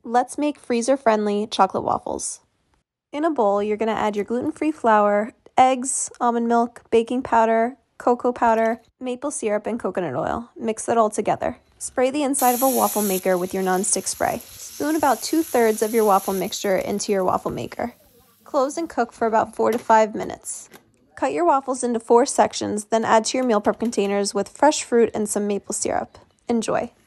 Let's make freezer-friendly chocolate waffles. In a bowl, you're going to add your gluten-free flour, eggs, almond milk, baking powder, cocoa powder, maple syrup, and coconut oil. Mix it all together. Spray the inside of a waffle maker with your nonstick spray. Spoon about 2/3 of your waffle mixture into your waffle maker. Close and cook for about 4 to 5 minutes. Cut your waffles into 4 sections, then add to your meal prep containers with fresh fruit and some maple syrup. Enjoy.